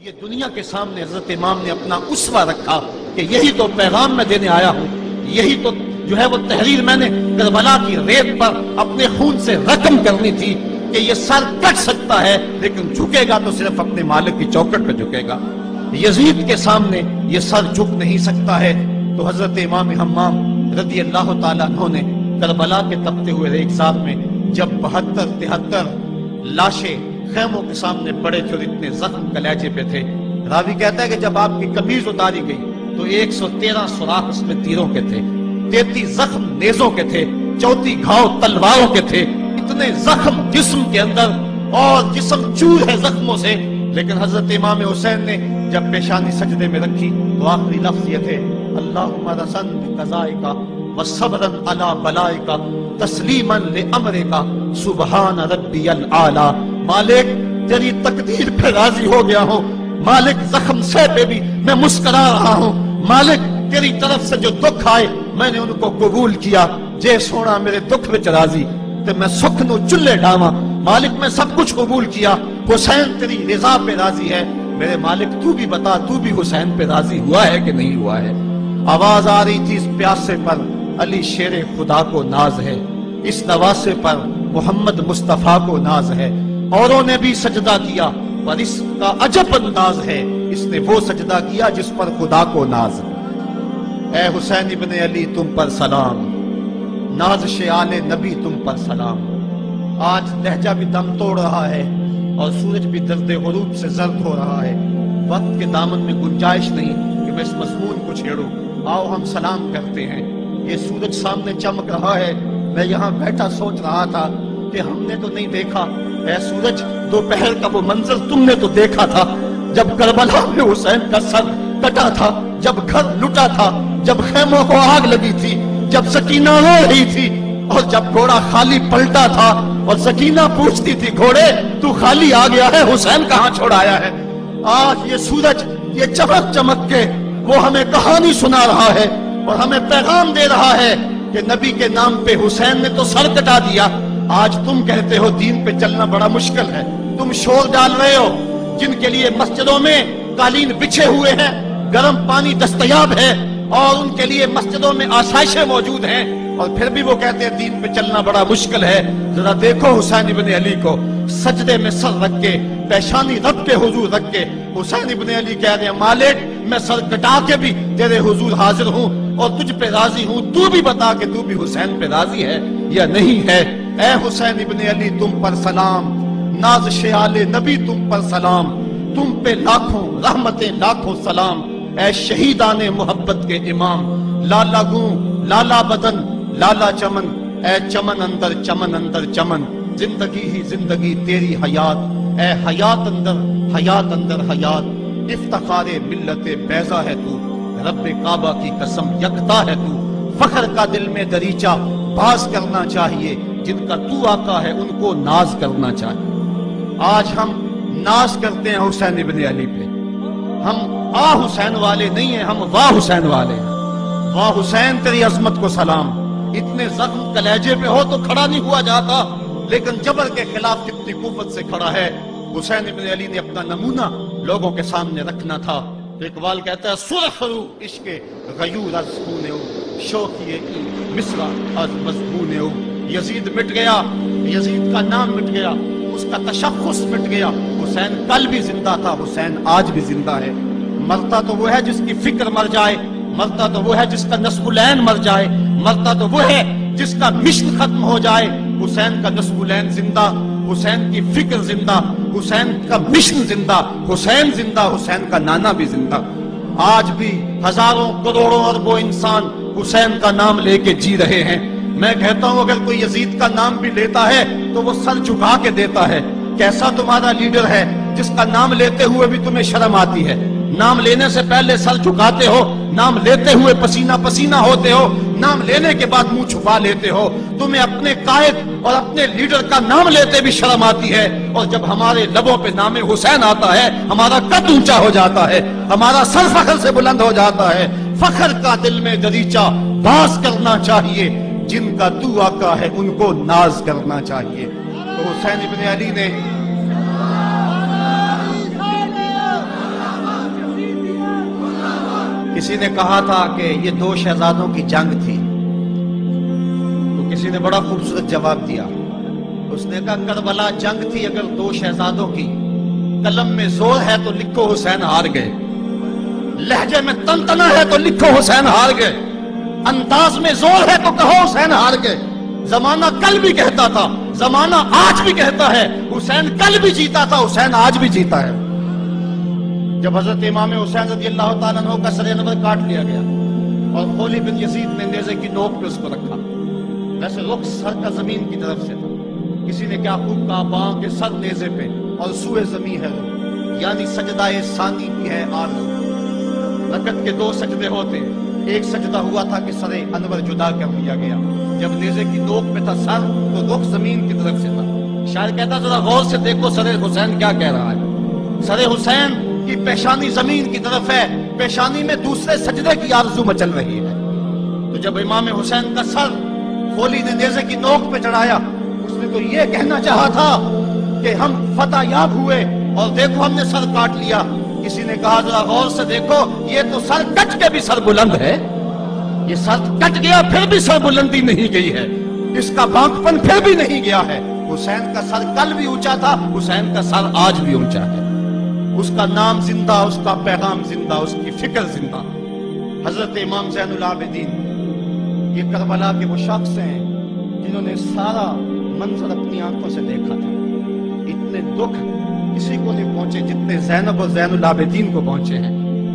یہ دنیا کے سامنے حضرت امام نے اپنا اسوہ رکھا کہ یہی تو پیغام میں دینے آیا ہوں، یہی تو جو ہے وہ تحریر میں نے کربلا کی ریت پر اپنے خون سے رقم کرنی تھی کہ یہ سر کٹ سکتا ہے لیکن جھکے گا تو صرف اپنے مالک کی چوکٹ پہ جھکے گا، یزید کے سامنے یہ سر جھک نہیں سکتا ہے۔ تو حضرت امام حمام رضی اللہ تعالیٰ عنہ نے کربلا کے تپتے ہوئے ریگزار میں جب 72-73 لاشیں خیموں کے سامنے پڑے تھے اور اتنے زخم کلیجے پہ تھے، راوی کہتا ہے کہ جب آپ کی قمیض اتاری گئی تو 113 سوراخ اس میں تیروں کے تھے، 33 زخم نیزوں کے تھے، 34 گھاؤ تلواروں کے تھے، اتنے زخم جسم کے اندر اور جسم چور ہے زخموں سے۔ لیکن حضرت امام حسین نے جب پیشانی سجدے میں رکھی تو آخری لفظ یہ تھے، اللہم رسن بقضائک وصبرا علی بلائک تسلیما لامرک سبحان ربی الاعلی۔ مالک تیری تقدیر پہ راضی ہو گیا ہوں، مالک زخم سے پہ بھی میں مسکرا رہا ہوں، مالک تیری طرف سے جو دکھ آئے میں نے ان کو قبول کیا، جے سونا میرے دکھ وچ راضی تے میں سکھ نو چلے ڈاواں، مالک میں سب کچھ قبول کیا، حسین تیری رضا پہ راضی ہے، میرے مالک تو بھی بتا تو بھی حسین پہ راضی ہوا ہے کہ نہیں ہوا ہے۔ آواز آ رہی تھی اس پیاسے پر علی شیر خدا کو ناز ہے، اس نواسے پر محمد مصطفیٰ کو ناز ہے، اوروں نے بھی سجدہ کیا پر اس کا عجب انداز ہے، اس نے وہ سجدہ کیا جس پر خدا کو ناز ہے۔ اے حسین ابن علی تم پر سلام، نازش آل نبی تم پر سلام۔ آج لہجہ بھی دم توڑ رہا ہے اور سورج بھی درد غروب سے زرد ہو رہا ہے، وقت کے دامن میں گنجائش نہیں کہ میں اس مضمون کو چھیڑوں، آؤ ہم سلام کرتے ہیں۔ یہ سورج سامنے چمک رہا ہے، میں یہاں بیٹھا سوچ رہا تھا کہ ہم نے تو نہیں دیکھا، اے سورج دوپہر کا وہ منظر تم نے تو دیکھا تھا جب کربلا میں حسین کا سر کٹا تھا، جب گھر لٹا تھا، جب خیموں کو آگ لگی تھی، جب سکینہ رو رہی تھی اور جب گھوڑا خالی پلٹا تھا اور سکینہ پوچھتی تھی گھوڑے تو خالی آ گیا ہے، حسین کہاں چھوڑ آیا ہے۔ آج یہ سورج یہ چمک چمک کے وہ ہمیں کہانی سنا رہا ہے اور ہمیں پیغام دے رہا ہے کہ نبی کے نام پہ حسین نے تو سر کٹا دیا۔ آج تم کہتے ہو دین پہ چلنا بڑا مشکل ہے، تم شور ڈال رہے ہو، جن کے لیے مسجدوں میں قالین بچھے ہوئے ہیں، گرم پانی دستیاب ہے اور ان کے لیے مسجدوں میں آسائشیں موجود ہیں، اور پھر بھی وہ کہتے ہیں دین پہ چلنا بڑا مشکل ہے۔ ذرا دیکھو حسین ابن علی کو، سجدے میں سر رکھ کے، پیشانی رب کے حضور رکھ کے حسین ابن علی کہہ رہے ہیں مالک میں سر کٹا کے بھی تیرے حضور حاضر ہوں اور تجھ پہ راضی ہوں، تو بھی بتا کہ تو بھی حسین پہ راضی ہے یا نہیں ہے۔ اے حسین ابن علی تم پر سلام، نازش آل نبی تم پر سلام، تم پہ لاکھوں رحمتیں لاکھوں سلام۔ اے شہیدان محبت کے امام، لالا گوں لالا بدن لالا چمن، اے چمن اندر چمن، زندگی ہی زندگی تیری حیات، اے حیات اندر حیات، افتخار ملت بیضا ہے تو، رب کعبہ کی قسم یکتا ہے تو، فخر کا دل میں دریچہ باز کرنا چاہیے، جن کا تو آقا ہے ان کو ناز کرنا چاہیے۔ آج ہم ناز کرتے ہیں حسین ابن علی پہ، ہم آ حسین والے نہیں ہیں، ہم واہ حسین والے ہیں۔ واہ حسین تیری عظمت کو سلام، اتنے زخم کلیجے پہ ہو تو کھڑا نہیں ہوا جاتا، لیکن جبر کے خلاف کتنی قوت سے کھڑا ہے۔ حسین ابن علی نے اپنا نمونہ لوگوں کے سامنے رکھنا تھا۔ اقبال کہتا ہے سرخ رو عشق غیور از خونے ہو، شوقی مصرع از مضمونے ہو۔ یزید مٹ گیا، یزید کا نام مٹ گیا، اس کا تشخص مٹ گیا، حسین کل بھی زندہ تھا، حسین آج بھی زندہ ہے۔ مرتا تو وہ ہے جس کی فکر مر جائے، مرتا تو وہ ہے جس کا نصب العین مر جائے، مرتا تو وہ ہے جس کا مشن ختم ہو جائے۔ حسین کا نصب العین زندہ، حسین کی فکر زندہ، حسین کا مشن زندہ، حسین زندہ، حسین کا نانا بھی زندہ۔ آج بھی ہزاروں کروڑوں اربوں انسان حسین کا نام لے کے جی رہے ہیں۔ میں کہتا ہوں اگر کوئی یزید کا نام بھی لیتا ہے تو وہ سر جھکا کے دیتا ہے۔ کیسا تمہارا لیڈر ہے جس کا نام لیتے ہوئے بھی تمہیں شرم آتی ہے؟ نام لینے سے پہلے سر جھکاتے ہو، نام لیتے ہوئے پسینہ پسینہ ہوتے ہو، نام لینے کے بعد منہ چھپا لیتے ہو۔ تمہیں اپنے قائد اور اپنے لیڈر کا نام لیتے بھی شرم آتی ہے، اور جب ہمارے لبوں پہ نام حسین آتا ہے ہمارا قد اونچا ہو جاتا ہے، ہمارا سر فخر سے بلند ہو جاتا ہے۔ فخر کا دل میں دریچہ باز کرنا چاہیے، جن کا تو آقا ہے ان کو ناز کرنا چاہیے۔ تو حسین ابن علی نے کسی نے کہا تھا کہ یہ دو شہزادوں کی جنگ تھی، تو کسی نے بڑا خوبصورت جواب دیا. اس نے کہا کربلا جنگ تھی اگر دو شہزادوں کی، قلم میں زور ہے تو لکھو حسین ہار گئے، لہجے میں تنتنا ہے تو لکھو حسین ہار گئے، انداز میں زور ہے تو کہو حسین ہار گئے. زمانہ کل بھی کہتا تھا، زمانہ آج بھی کہتا ہے، حسین کل بھی جیتا تھا، حسین آج بھی جیتا ہے. جب حضرت امام حسین رضی اللہ تعالیٰ عنہ کا سر انور کاٹ لیا گیا اور خولی بن یزید نے نیزے کی نوک پہ اس کو رکھا، ویسے رخ سر کا زمین کی طرف سے تھا. کسی نے کیا خوب کہا، باں کے سر نیزے پہ اور سوئے زمین ہے، یعنی سجدہ ثانی کی ہے آرزو. رکعت کے دو سجدے ہوتے، ایک سجدہ ہوا تھا کہ سر انور جدا کر دیا گیا. جب نیزے کی نوک پہ تھا سر تو رخ زمین کی طرف سے تھا. شاعر کہتا ذرا غور سے دیکھو سر حسین کیا کہہ رہا ہے. سر حسین کی پیشانی زمین کی طرف ہے، پیشانی میں دوسرے سجدے کی آرزو مچل رہی ہے. تو جب امام حسین کا سر خولی نے نیزے کی نوک پہ چڑھایا، اس نے تو یہ کہنا چاہا تھا کہ ہم فتح یاب ہوئے اور دیکھو ہم نے سر کاٹ لیا. کسی نے کہا ذرا غور سے دیکھو، یہ تو سر کٹ کے بھی سر بلند ہے، یہ سر کٹ گیا پھر بھی سر بلندی نہیں گئی ہے، اس کا بانک پن پھر بھی نہیں گیا ہے. حسین کا سر کل بھی اونچا تھا، حسین کا سر آج بھی اونچا ہے. اس کا نام زندہ، اس کا پیغام زندہ، اس کی فکر زندہ. حضرت امام زین العابدین یہ کربلا کے وہ شخص ہیں جنہوں نے سارا منظر اپنی آنکھوں سے دیکھا تھا. اتنے دکھ کسی کو نہیں پہنچے جتنے زینب اور زین العابدین کو پہنچے ہیں.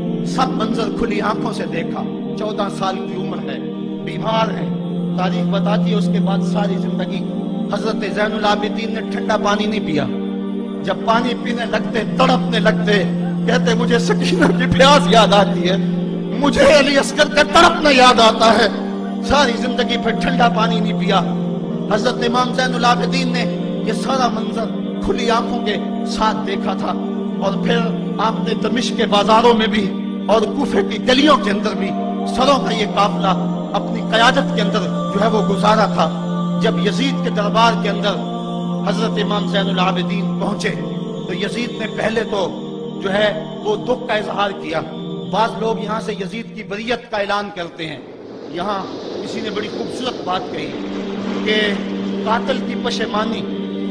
سب منظر کھلی آنکھوں سے دیکھا. 14 سال کی عمر ہے، بیمار ہے، تاریخ بتاتی ہے اس کے بعد ساری زندگی حضرت زین العابدین نے ٹھنڈا پانی نہیں پیا. جب پانی پینے لگتے تڑپنے لگتے، کہتے مجھے سکینہ کی پیاس یاد آتی ہے، مجھے علی اصغر کا تڑپنا یاد آتا ہے. ساری زندگی پھر ٹھنڈا پانی نہیں پیا. حضرت امام زین العابدین نے یہ سارا منظر کھلی آنکھوں کے ساتھ دیکھا تھا. اور پھر آپ نے دمشق کے بازاروں میں بھی اور کوفے کی گلیوں کے اندر بھی سروں کا یہ قافلہ اپنی قیادت کے اندر جو ہے وہ گزارا تھا. جب یزید کے دربار کے اندر حضرت امام زین العابدین پہنچے تو یزید نے پہلے تو جو ہے وہ دکھ کا اظہار کیا. بعض لوگ یہاں سے یزید کی بریت کا اعلان کرتے ہیں. یہاں کسی نے بڑی خوبصورت بات کہی کہ قاتل کی پشیمانی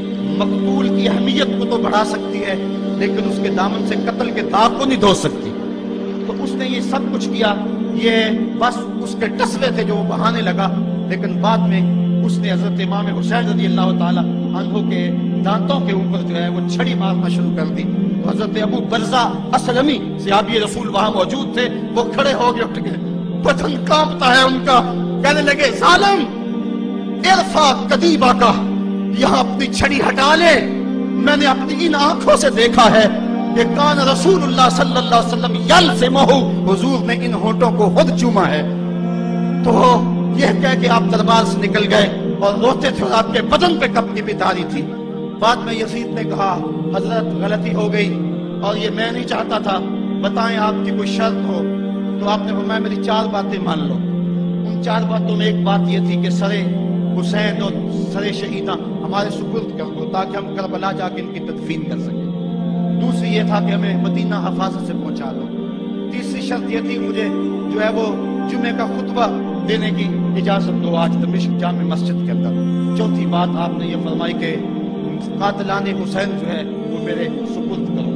مقتول کی اہمیت کو تو بڑھا سکتی ہے لیکن اس کے دامن سے قتل کے داغ کو نہیں دھو سکتی. تو اس نے یہ سب کچھ کیا، یہ بس اس کے ٹسلے تھے جو وہ بہانے لگا. لیکن بعد میں اس نے حضرت امام حسین رضی اللہ تعالی عنہ کے دانتوں کے اوپر جو ہے وہ چھڑی مارنا شروع کر دی. تو حضرت ابو برزہ اسلمی صحابی رسول وہاں موجود تھے، وہ کھڑے ہو گئے، اٹھ گئے، بدن کانپتا ہے ان کا. کہنے لگے ظالم ارفع قدیبہ کا، یہاں اپنی چھڑی ہٹا لے. میں نے اپنی ان آنکھوں سے دیکھا ہے کہ کان رسول اللہ صلی اللہ علیہ وسلم یلزمہ، حضور نے ان ہونٹوں کو خود چوما ہے. تو یہ کہہ کہ آپ دربار سے نکل گئے اور روتے تھے اور آپ کے بدن پہ کپنی بھی داری تھی. بعد میں یزید نے کہا حضرت غلطی ہو گئی اور یہ میں نہیں چاہتا تھا، بتائیں آپ کی کوئی شرط ہو. تو آپ نے فرمایا میری 4 باتیں مان لو. ان 4 باتوں میں ایک بات یہ تھی کہ سر حسین اور سر شہیدہ ہمارے سپرد کر دو تاکہ ہم کربلا جا کے ان کی تدفین کر سکیں. دوسری یہ تھا کہ ہمیں مدینہ حفاظت سے پہنچا دو. تیسری شرط یہ تھی مجھے جو ہے وہ جمعے کا خطبہ دینے کی اجازت دو آج دمشق جامع مسجد کے اندر. چوتھی بات آپ نے یہ فرمائی کہ قاتلان حسین جو ہے وہ میرے سپرد کرو.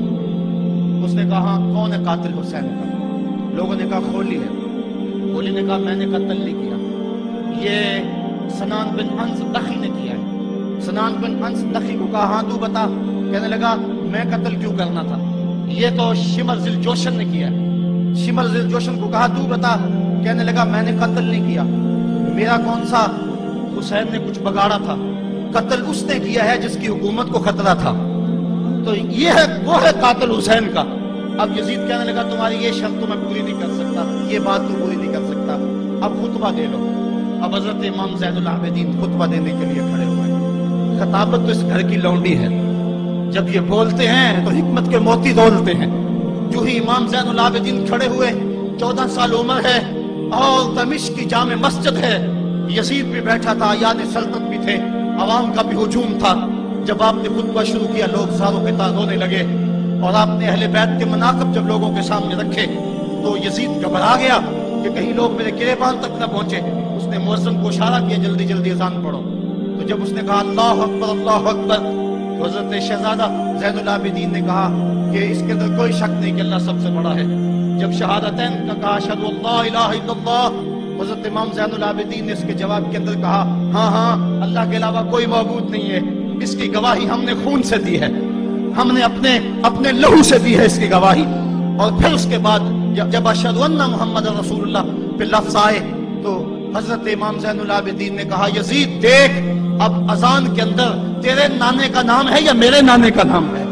اس نے کہا کون ہے قاتل حسین کا؟ لوگوں نے کہا خولی ہے. خولی نے کہا میں نے قتل نہیں کیا، یہ سنان بن انس دخی نے کیا ہے. سنان بن انس دخی کو کہا ہاں تو بتا. کہنے لگا میں قتل کیوں کرنا تھا، یہ تو شمر ذی الجوشن نے کیا ہے. شمر ذی الجوشن کو کہا تو بتا. کہنے لگا میں نے قتل نہیں کیا، میرا کون سا حسین نے کچھ بگاڑا تھا، قتل اس نے کیا ہے جس کی حکومت کو خطرہ تھا. تو یہ ہے وہ ہے قاتل حسین کا. اب یزید کہنے لگا تمہاری یہ شرط تو میں پوری نہیں کر سکتا، یہ بات تو پوری نہیں کر سکتا، اب خطبہ دے لو. اب حضرت امام زین العابدین خطبہ دینے کے لیے کھڑے ہوئے. خطابت تو اس گھر کی لونڈی ہے، جب یہ بولتے ہیں تو حکمت کے موتی دولتے ہیں. جو ہی امام زین العابدین کھڑے ہوئے، 14 سال عمر ہے اور دمشق کی جامع مسجد ہے. یزید بھی بیٹھا تھا، یعنی سلطنت بھی تھے، عوام کا بھی ہجوم تھا. جب آپ نے خطبہ شروع کیا لوگ زاروں کے تار رونے لگے اور آپ نے اہل بیت کے مناقب جب لوگوں کے سامنے رکھے تو یزید گھبرا گیا کہ کہیں لوگ میرے گریبان تک نہ پہنچے. اس نے مؤذن کو اشارہ کیا جلدی جلدی اذان پڑھو. تو جب اس نے کہا اللہ اکبر اللہ اکبر تو حضرت شہزادہ زین العابدین نے کہا کہ اس کے اندر کوئی شک نہیں کہ اللہ سب سے بڑا ہے. جب شہادتین کا کہا اشہد ان لا الہ الا اللہ، حضرت امام زین العابدین نے اس کے جواب کے اندر کہا ہاں ہاں اللہ کے علاوہ کوئی معبود نہیں ہے، اس کی گواہی ہم نے خون سے دی ہے، ہم نے اپنے لہو سے دی ہے اس کی گواہی. اور پھر اس کے بعد جب اشہد ان محمد رسول اللہ پہ لفظ آئے تو حضرت امام زین العابدین نے کہا یزید دیکھ اب اذان کے اندر تیرے نانے کا نام ہے یا میرے نانے کا نام ہے؟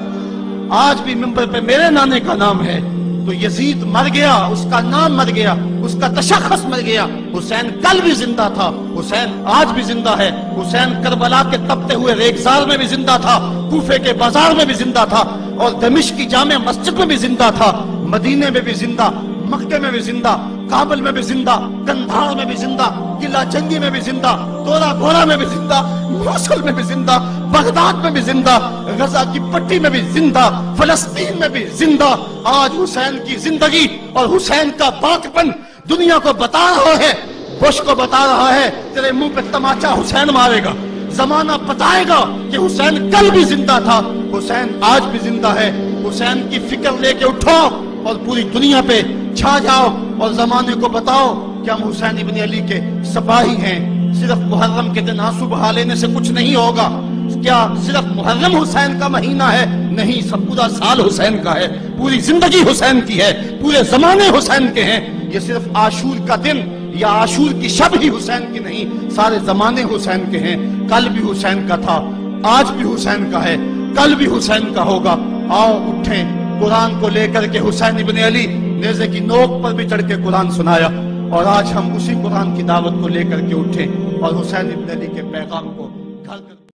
آج بھی منبر پہ میرے نانے کا نام ہے. تو یزید مر گیا، اس کا نام مر گیا، اس کا تشخص مر گیا. حسین کل بھی زندہ تھا، حسین آج بھی زندہ ہے. حسین کربلا کے تپتے ہوئے ریگزار میں بھی زندہ تھا، کوفے کے بازار میں بھی زندہ تھا، اور دمشق کی جامع مسجد میں بھی زندہ تھا، مدینے میں بھی زندہ، مکے میں بھی زندہ، کابل میں بھی زندہ، کندھار میں بھی زندہ، قلعہ جنگی میں بھی زندہ، تورا گھوڑا میں بھی زندہ، موصل میں بھی زندہ، بغداد میں بھی زندہ، غزہ کی پٹی میں بھی زندہ، فلسطین میں بھی زندہ. آج حسین کی زندگی اور حسین کا باقپن دنیا کو بتا رہا ہے، بش کو بتا رہا ہے تیرے منہ پہ تماچا حسین مارے گا. زمانہ بتائے گا کہ حسین کل بھی زندہ تھا، حسین آج بھی زندہ ہے. حسین کی فکر لے کے اٹھو اور پوری دنیا پہ چھا جاؤ اور زمانے کو بتاؤ کہ ہم حسین ابن علی کے سپاہی ہیں. صرف محرم کے دن آنسو بہا لینے سے کچھ نہیں ہوگا. کیا صرف محرم حسین کا مہینہ ہے؟ نہیں، سب پورا سال حسین کا ہے، پوری زندگی حسین کی ہے، پورے زمانے حسین کے ہیں. یہ صرف عاشور کا دن یا عاشور کی شب ہی حسین کی نہیں، سارے زمانے حسین کے ہیں. کل بھی حسین کا تھا، آج بھی حسین کا ہے، کل بھی حسین کا ہوگا. آؤ اٹھیں، قرآن کو لے کر کے حسین ابن علی نیزے کی نوک پر بھی چڑھ کے قرآن سنایا، اور آج ہم اسی قرآن کی دعوت کو لے کر کے اٹھیں اور حسین ابن علی کے پیغام کو گھر